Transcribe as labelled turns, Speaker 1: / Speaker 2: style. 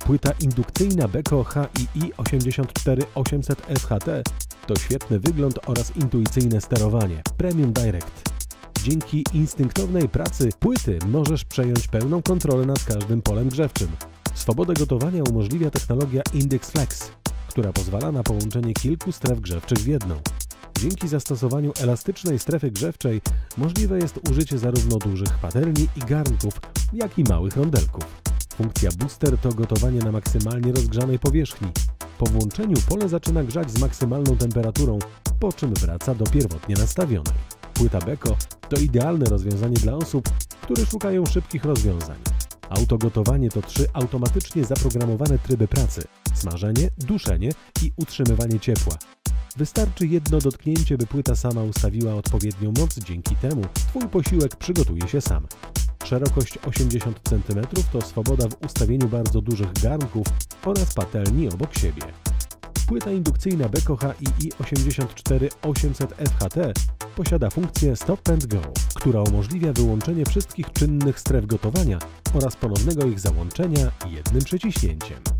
Speaker 1: Płyta indukcyjna Beko HII 84800 FHT to świetny wygląd oraz intuicyjne sterowanie Premium Direct. Dzięki instynktownej pracy płyty możesz przejąć pełną kontrolę nad każdym polem grzewczym. Swobodę gotowania umożliwia technologia Index Flex, która pozwala na połączenie kilku stref grzewczych w jedną. Dzięki zastosowaniu elastycznej strefy grzewczej możliwe jest użycie zarówno dużych patelni i garnków, jak i małych rondelków. Funkcja Booster to gotowanie na maksymalnie rozgrzanej powierzchni. Po włączeniu pole zaczyna grzać z maksymalną temperaturą, po czym wraca do pierwotnie nastawionej. Płyta Beko to idealne rozwiązanie dla osób, które szukają szybkich rozwiązań. Autogotowanie to 3 automatycznie zaprogramowane tryby pracy: smażenie, duszenie i utrzymywanie ciepła. Wystarczy jedno dotknięcie, by płyta sama ustawiła odpowiednią moc, dzięki temu Twój posiłek przygotuje się sam. Szerokość 80 cm to swoboda w ustawieniu bardzo dużych garnków oraz patelni obok siebie. Płyta indukcyjna Beko HII 84800 FHT posiada funkcję Stop and Go, która umożliwia wyłączenie wszystkich czynnych stref gotowania oraz ponownego ich załączenia jednym przyciśnięciem.